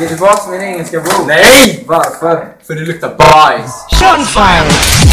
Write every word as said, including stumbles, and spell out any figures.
Ge tillbaka min engelska bok. Nej! Varför? För det luktar bajs. Sunfire!